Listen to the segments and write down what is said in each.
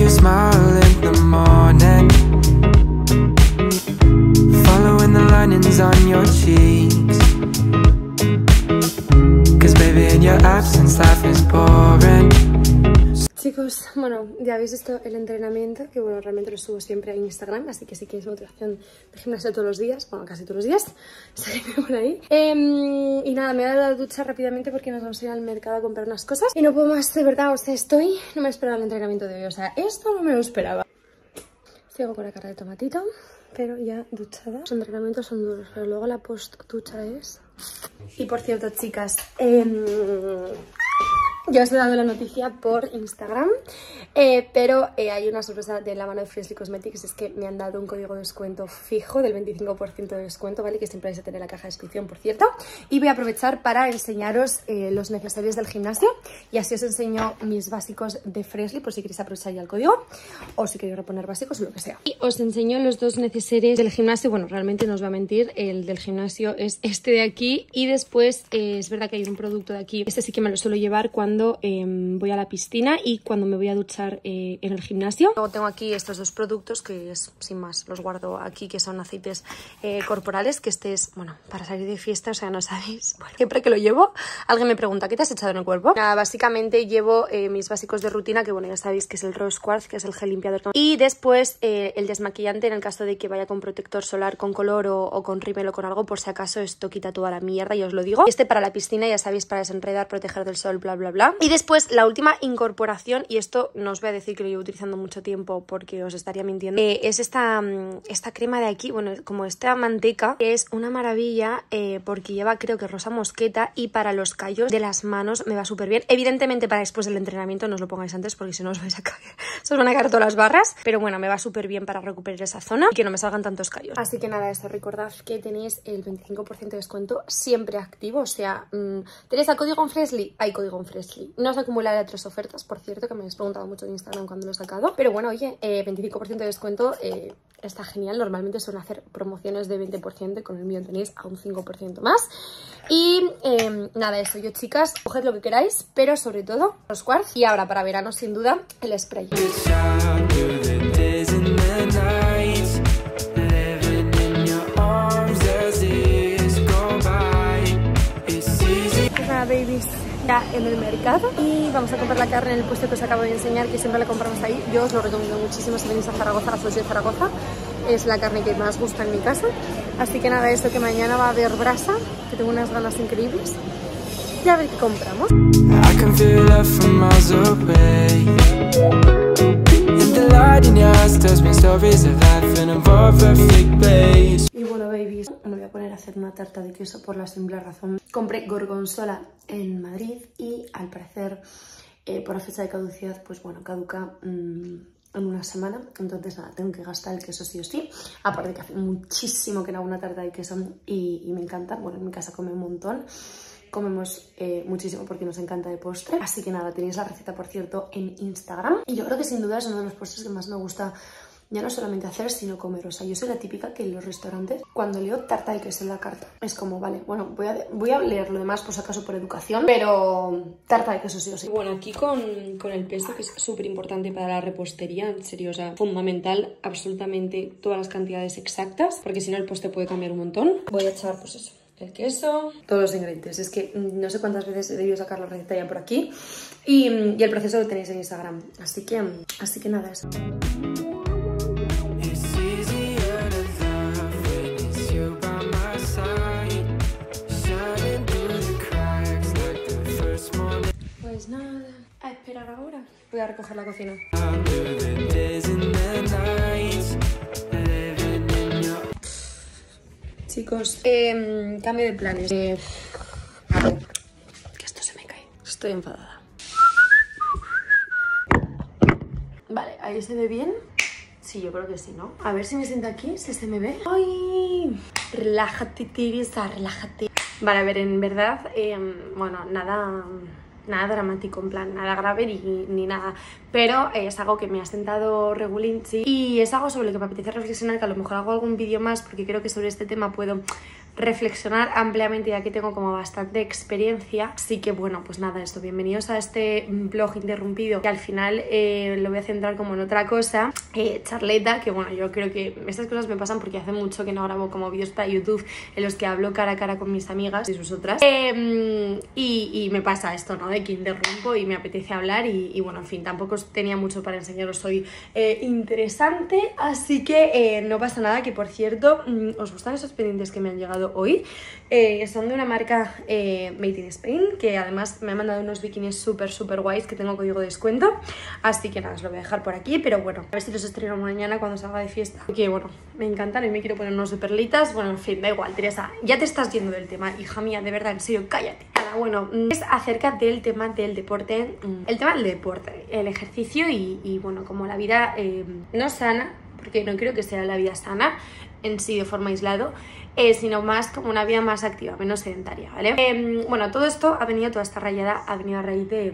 your smile in the morning, following the linings on your cheeks. Cause baby in your absence life is boring. Chicos, bueno, ya habéis visto el entrenamiento, que bueno, realmente lo subo siempre a Instagram, así que si queréis motivación de gimnasio todos los días, bueno, casi todos los días, seguidme por ahí. Y nada, me he dado la ducha rápidamente porque nos vamos a ir al mercado a comprar unas cosas y no puedo más, de verdad, o sea, no me esperaba el entrenamiento de hoy, o sea, esto no me lo esperaba. Sigo con la cara de tomatito, pero ya duchada. Los entrenamientos son duros, pero luego la post-ducha es... Y por cierto, chicas, ya os he dado la noticia por Instagram, pero hay una sorpresa de la mano de Freshly Cosmetics, es que me han dado un código de descuento fijo del 25% de descuento, ¿vale? Que siempre vais a tener en la caja de descripción, por cierto. Y voy a aprovechar para enseñaros los necesarios del gimnasio y así os enseño mis básicos de Freshly, por si queréis aprovechar ya el código o si queréis reponer básicos o lo que sea. Y os enseño los dos necesarios del gimnasio. Bueno, realmente no os voy a mentir, el del gimnasio es este de aquí y después es verdad que hay un producto de aquí. Este sí que me lo suelo llevar cuando voy a la piscina y cuando me voy a duchar en el gimnasio. Luego tengo aquí estos dos productos que es, sin más, los guardo aquí, que son aceites corporales, que este es, bueno, para salir de fiesta, o sea, no sabéis, bueno, siempre que lo llevo, alguien me pregunta, ¿qué te has echado en el cuerpo? Nada, básicamente llevo mis básicos de rutina, que bueno, ya sabéis que es el Rose Quartz, que es el gel limpiador, y después el desmaquillante en el caso de que vaya con protector solar con color o con rímel o con algo, por si acaso esto quita toda la mierda, y os lo digo. Este para la piscina, ya sabéis, para desenredar, proteger del sol, bla, bla, bla. Y después la última incorporación, y esto no os voy a decir que lo llevo utilizando mucho tiempo porque os estaría mintiendo, es esta crema de aquí, bueno, como esta manteca, que es una maravilla porque lleva, creo que rosa mosqueta, y para los callos de las manos me va súper bien. Evidentemente para después del entrenamiento no os lo pongáis antes porque si no os vais a caer, se os van a caer todas las barras, pero bueno, me va súper bien para recuperar esa zona y que no me salgan tantos callos. Así que nada, esto, recordad que tenéis el 25% de descuento siempre activo, o sea, tenéis el código en Freshly, hay código en Freshly. No os acumularé 3 ofertas, por cierto, que me habéis preguntado mucho en Instagram cuando lo he sacado. Pero bueno, oye, 25% de descuento está genial. Normalmente suelen hacer promociones de 20%, con el mío tenéis a un 5% más. Y nada, eso, yo chicas, coged lo que queráis, pero sobre todo los quartz. Y ahora para verano, sin duda, el spray. Hola, babies. Ya en el mercado y vamos a comprar la carne en el puesto que os acabo de enseñar, que siempre la compramos ahí. Yo os lo recomiendo muchísimo si venís a Zaragoza, a la de Zaragoza. Es la carne que más gusta en mi casa. Así que nada, eso, que mañana va a haber brasa, que tengo unas ganas increíbles. Y a ver qué compramos. Y bueno, babies, me voy a poner a hacer una tarta de queso por la simple razón. Compré gorgonzola en Madrid y al parecer por la fecha de caducidad, pues bueno, caduca en una semana. Entonces nada, tengo que gastar el queso sí o sí. Aparte que hace muchísimo que no hago una tarta de queso y me encanta. Bueno, en mi casa come un montón. Comemos muchísimo porque nos encanta de postre. Así que nada, tenéis la receta, por cierto, en Instagram. Y yo creo que sin duda es uno de los postres que más me gusta, ya no solamente hacer, sino comer. O sea, yo soy la típica que en los restaurantes, cuando leo tarta de queso en la carta, es como, vale, bueno, voy a leer lo demás por si acaso por educación, pero tarta de queso sí o sí. Bueno, aquí con el pesto, que es súper importante para la repostería, en serio, o sea, fundamental, absolutamente todas las cantidades exactas, porque si no el postre puede cambiar un montón. Voy a echar, pues eso, el queso, todos los ingredientes. Es que no sé cuántas veces he debido sacar la receta ya por aquí y el proceso lo tenéis en Instagram. Así que nada, eso. Pues nada, a esperar ahora. Voy a recoger la cocina. Chicos, cambio de planes. Que esto se me cae. Estoy enfadada. Vale, ahí se ve bien. Sí, yo creo que sí, ¿no? A ver si me siento aquí, si se me ve. ¡Ay! Relájate, Teresa, relájate. Vale, a ver, en verdad, bueno, nada dramático, en plan, nada grave ni nada, pero es algo que me ha sentado regulín, sí, y es algo sobre lo que me apetece reflexionar, que a lo mejor hago algún vídeo más, porque creo que sobre este tema puedo reflexionar ampliamente, ya que tengo como bastante experiencia. Así que bueno, pues nada, esto, bienvenidos a este blog interrumpido, que al final lo voy a centrar como en otra cosa, charleta, que bueno, yo creo que estas cosas me pasan porque hace mucho que no grabo como vídeos para YouTube en los que hablo cara a cara con mis amigas y vosotras, y me pasa esto, ¿no? De que interrumpo y me apetece hablar y bueno, en fin, tampoco tenía mucho para enseñaros hoy interesante, así que no pasa nada. Que por cierto, ¿os gustan esos pendientes que me han llegado hoy? Son de una marca Made in Spain, que además me ha mandado unos bikinis súper guays que tengo código de descuento, así que nada, os lo voy a dejar por aquí, pero bueno, a ver si los estreno mañana cuando salga de fiesta, porque bueno, me encantan y me quiero poner unos de perlitas. Bueno, en fin, da igual, Teresa, ya te estás yendo del tema, hija mía, de verdad, en serio, cállate. Nada, bueno, es acerca del tema del deporte, el tema del deporte, el ejercicio y bueno, como la vida no sana, porque no creo que sea la vida sana en sí de forma aislado, sino más como una vida más activa, menos sedentaria, ¿vale? Bueno, todo esto ha venido, toda esta rayada ha venido a raíz de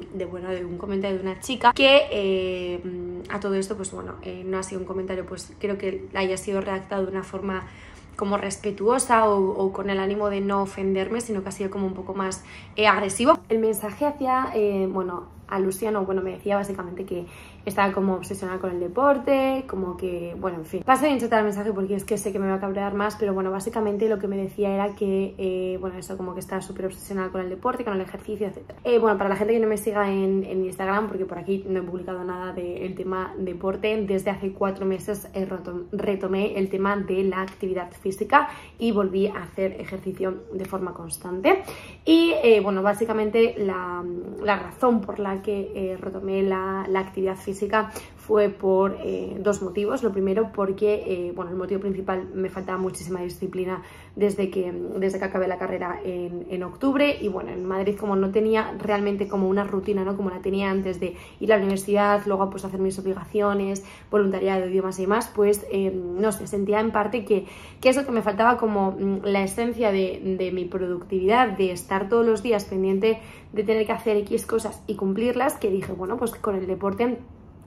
un comentario de una chica que a todo esto, pues bueno, no ha sido un comentario, pues creo que haya sido redactado de una forma como respetuosa o con el ánimo de no ofenderme, sino que ha sido como un poco más agresivo. El mensaje hacía, bueno, alusión, o bueno, me decía básicamente que estaba como obsesionada con el deporte, como que, bueno, en fin. Paso a insertar el mensaje porque es que sé que me va a cabrear más, pero bueno, básicamente lo que me decía era que, bueno, eso, como que estaba súper obsesionada con el deporte, con el ejercicio, etc. Bueno, para la gente que no me siga en Instagram, porque por aquí no he publicado nada del tema deporte, desde hace 4 meses retomé el tema de la actividad física y volví a hacer ejercicio de forma constante. Y, bueno, básicamente la razón por la que retomé la actividad física fue por 2 motivos. Lo primero, porque bueno, el motivo principal, me faltaba muchísima disciplina desde que acabé la carrera en octubre, y bueno, en Madrid, como no tenía realmente como una rutina, ¿no? Como la tenía antes de ir a la universidad, luego pues hacer mis obligaciones, voluntariado, idiomas y demás, pues no sé, sentía en parte que eso, que me faltaba como la esencia de mi productividad, de estar todos los días pendiente de tener que hacer X cosas y cumplirlas, que dije, bueno, pues con el deporte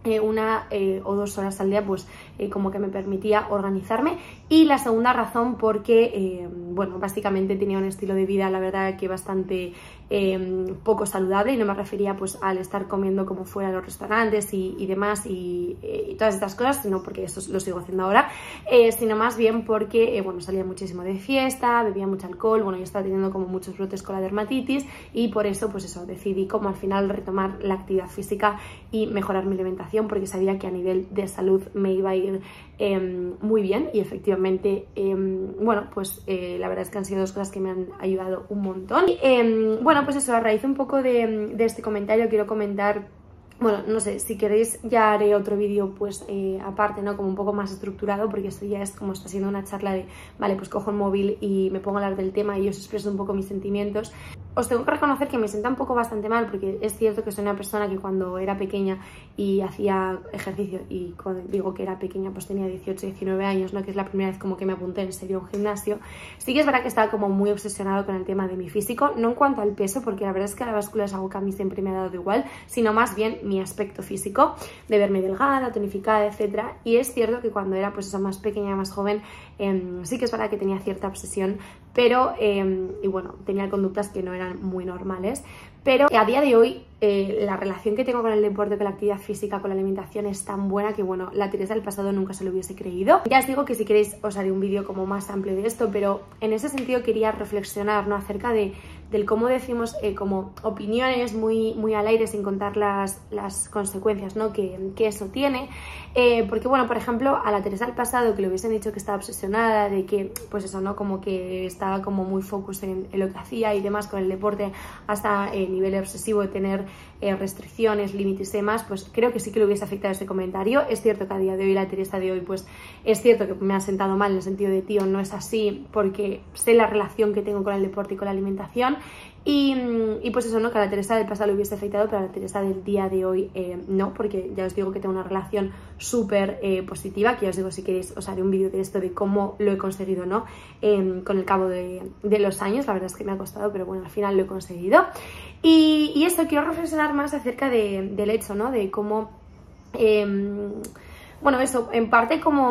1 o 2 horas al día, pues como que me permitía organizarme. Y la segunda razón, porque bueno, básicamente tenía un estilo de vida, la verdad, que bastante poco saludable, y no me refería pues al estar comiendo como fuera a los restaurantes y demás y todas estas cosas, sino porque eso lo sigo haciendo ahora, sino más bien porque bueno, salía muchísimo de fiesta, bebía mucho alcohol, bueno, yo estaba teniendo como muchos brotes con la dermatitis, y por eso pues eso, decidí como al final retomar la actividad física y mejorar mi alimentación, porque sabía que a nivel de salud me iba a ir muy bien, y efectivamente bueno, pues la verdad es que han sido 2 cosas que me han ayudado un montón. Y, bueno, pues eso, a raíz un poco de este comentario quiero comentar, bueno, no sé, si queréis ya haré otro vídeo pues aparte, ¿no? Como un poco más estructurado, porque esto ya es como está siendo una charla de, vale, pues cojo el móvil y me pongo a hablar del tema y os expreso un poco mis sentimientos. Os tengo que reconocer que me sienta un poco bastante mal, porque es cierto que soy una persona que cuando era pequeña y hacía ejercicio, y cuando digo que era pequeña pues tenía 18, 19 años, ¿no? Que es la primera vez como que me apunté en serio a un gimnasio, sí que es verdad que estaba como muy obsesionado con el tema de mi físico, no en cuanto al peso, porque la verdad es que la báscula es algo que a mí siempre me ha dado igual, sino más bien mi aspecto físico, de verme delgada, tonificada, etcétera. Y es cierto que cuando era pues esa más pequeña, más joven, sí que es verdad que tenía cierta obsesión, pero y bueno, tenía conductas que no eran muy normales, pero a día de hoy la relación que tengo con el deporte, con la actividad física, con la alimentación es tan buena que bueno, la Teresa del pasado nunca se lo hubiese creído. Ya os digo que si queréis os haré un vídeo como más amplio de esto, pero en ese sentido quería reflexionar, ¿no? Acerca del cómo decimos como opiniones muy al aire, sin contar las consecuencias, ¿no? que eso tiene, porque bueno, por ejemplo, a la Teresa del pasado, que le hubiesen dicho que estaba obsesionada, de que pues eso, ¿no? Como que estaba como muy focus en lo que hacía y demás con el deporte, hasta el nivel obsesivo de tener restricciones, límites y demás, pues creo que sí que le hubiese afectado este comentario. Es cierto que a día de hoy, la Teresa de hoy, pues es cierto que me ha sentado mal, en el sentido de, tío, no es así, porque sé la relación que tengo con el deporte y con la alimentación. Y pues eso, ¿no? Que a la Teresa del pasado le hubiese afectado, pero a la Teresa del día de hoy no, porque ya os digo que tengo una relación súper positiva, que ya os digo, si queréis os haré un vídeo de esto, de cómo lo he conseguido, ¿no? Con el cabo de los años. La verdad es que me ha costado, pero bueno, al final lo he conseguido. Y esto, quiero reflexionar más acerca del hecho, ¿no? De cómo bueno, eso, en parte como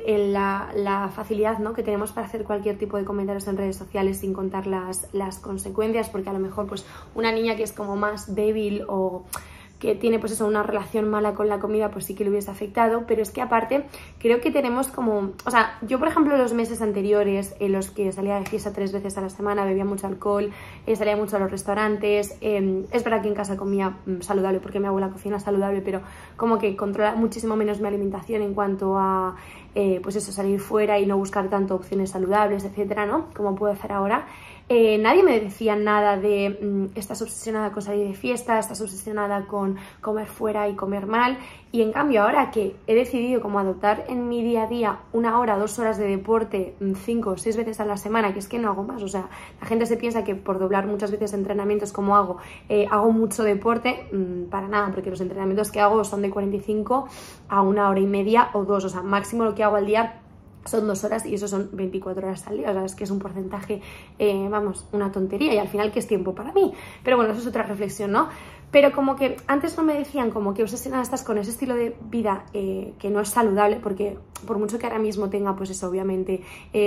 la facilidad, ¿no?, que tenemos para hacer cualquier tipo de comentarios en redes sociales sin contar las consecuencias, porque a lo mejor pues una niña que es como más débil o que tiene pues eso, una relación mala con la comida, pues sí que le hubiese afectado, pero es que aparte creo que tenemos como, o sea, yo por ejemplo los meses anteriores en los que salía de fiesta 3 veces a la semana, bebía mucho alcohol, salía mucho a los restaurantes, es verdad que en casa comía saludable porque mi abuela cocina saludable, pero como que controla muchísimo menos mi alimentación en cuanto a pues eso, salir fuera y no buscar tanto opciones saludables, etcétera, ¿no?, como puedo hacer ahora. Nadie me decía nada de estás obsesionada con salir de fiesta, estás obsesionada con comer fuera y comer mal, y en cambio ahora que he decidido como adoptar en mi día a día 1 hora, 2 horas de deporte 5 o 6 veces a la semana, que es que no hago más, o sea, la gente se piensa que por doblar muchas veces entrenamientos como hago mucho deporte, para nada, porque los entrenamientos que hago son de 45 a 1 hora y media o 2, o sea, máximo lo que hago al día son 2 horas y eso son 24 horas al día, o sea, es que es un porcentaje, vamos, una tontería, y al final que es tiempo para mí, pero bueno, eso es otra reflexión, ¿no? Pero como que antes no me decían como que obsesionada estás con ese estilo de vida que no es saludable, porque por mucho que ahora mismo tenga, pues eso, obviamente,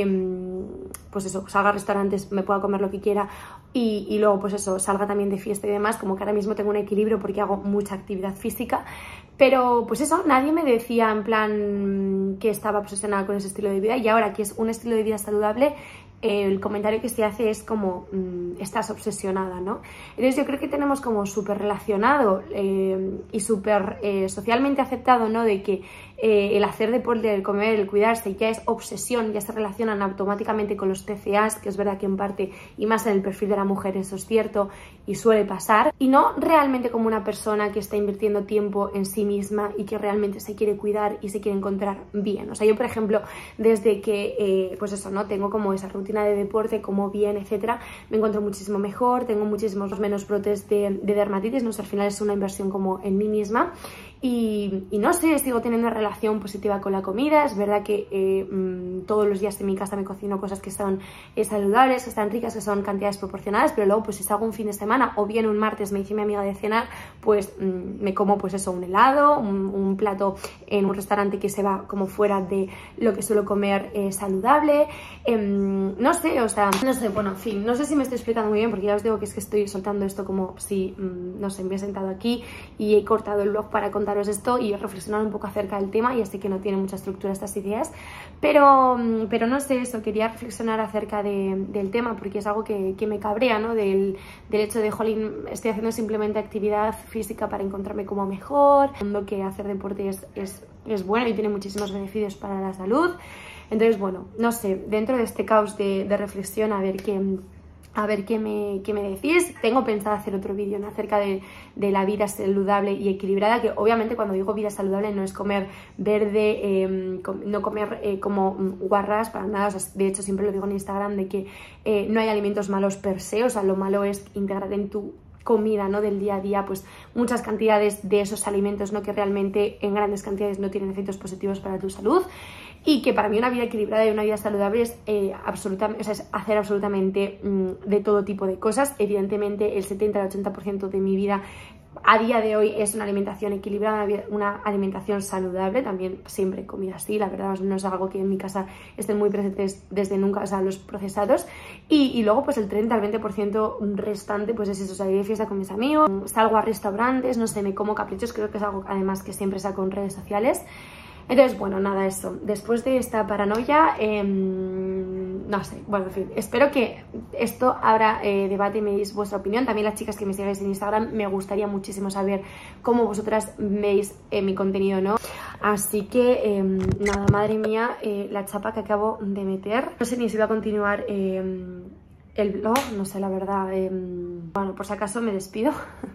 pues eso, salga a restaurantes, me pueda comer lo que quiera y luego pues eso, salga también de fiesta y demás, como que ahora mismo tengo un equilibrio porque hago mucha actividad física, pero pues eso, nadie me decía en plan que estaba obsesionada con ese estilo de vida, y ahora que es un estilo de vida saludable, el comentario que se hace es como estás obsesionada, ¿no? Entonces yo creo que tenemos como súper relacionado y súper socialmente aceptado, ¿no?, de que el hacer deporte, el comer, el cuidarse ya es obsesión, ya se relacionan automáticamente con los TCAs, que es verdad que en parte, y más en el perfil de la mujer, eso es cierto y suele pasar, y no realmente como una persona que está invirtiendo tiempo en sí misma y que realmente se quiere cuidar y se quiere encontrar bien. O sea, yo por ejemplo, desde que pues eso, ¿no?, tengo como esa rutina de deporte, como bien, etcétera, me encuentro muchísimo mejor, tengo muchísimos menos brotes de dermatitis, ¿no? O sea, al final es una inversión como en mí misma. Y no sé, sigo teniendo una relación positiva con la comida. Es verdad que todos los días en mi casa me cocino cosas que son saludables, que están ricas, que son cantidades proporcionadas, pero luego pues si salgo un fin de semana o bien un martes me dice mi amiga de cenar, pues me como pues eso, un helado, un plato en un restaurante que se va como fuera de lo que suelo comer saludable, no sé, o sea, no sé, bueno, en fin, no sé si me estoy explicando muy bien, porque ya os digo que es que estoy soltando esto como si, no sé, me he sentado aquí y he cortado el blog para contaros esto y he reflexionado un poco acerca del tema, y sé que no tiene mucha estructura estas ideas, pero no sé, eso, quería reflexionar acerca del tema, porque es algo que me cabrea, ¿no?, del hecho de, jolín, estoy haciendo simplemente actividad física para encontrarme como mejor, que hacer deporte es bueno y tiene muchísimos beneficios para la salud. Entonces, bueno, no sé, dentro de este caos de reflexión, a ver qué me decís. Tengo pensado hacer otro vídeo, ¿no?, acerca de la vida saludable y equilibrada, que obviamente cuando digo vida saludable no es comer verde, no comer como guarras para nada, o sea, de hecho siempre lo digo en Instagram, de que no hay alimentos malos per se, o sea, lo malo es integrar en tu comida, ¿no?, del día a día, pues muchas cantidades de esos alimentos, ¿no?, que realmente en grandes cantidades no tienen efectos positivos para tu salud. Y que para mí una vida equilibrada y una vida saludable es, absolutamente, o sea, es hacer absolutamente de todo tipo de cosas. Evidentemente el 70 al 80% de mi vida a día de hoy es una alimentación equilibrada, una alimentación saludable, también siempre comida así, la verdad no es algo que en mi casa estén muy presentes desde nunca, o sea, los procesados, y luego pues el 30 al 20% restante pues es eso, salir de fiesta con mis amigos, salgo a restaurantes, no sé, me como caprichos, creo que es algo además que siempre saco en redes sociales. Entonces, bueno, nada, eso. Después de esta paranoia, no sé, bueno, en fin, espero que esto abra debate y me deis vuestra opinión. También las chicas que me sigáis en Instagram, me gustaría muchísimo saber cómo vosotras veis mi contenido, ¿no? Así que, nada, madre mía, la chapa que acabo de meter. No sé ni si va a continuar el blog, no sé, la verdad. Bueno, por si acaso me despido.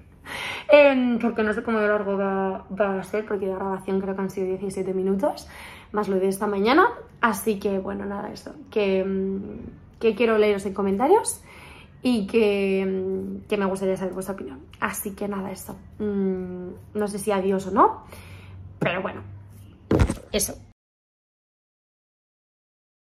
Porque no sé cómo de largo va a ser, porque de grabación creo que han sido 17 minutos, más lo de esta mañana. Así que, bueno, nada, eso, que quiero leeros en comentarios y que me gustaría saber vuestra opinión. Así que nada, eso, no sé si adiós o no, pero bueno, eso.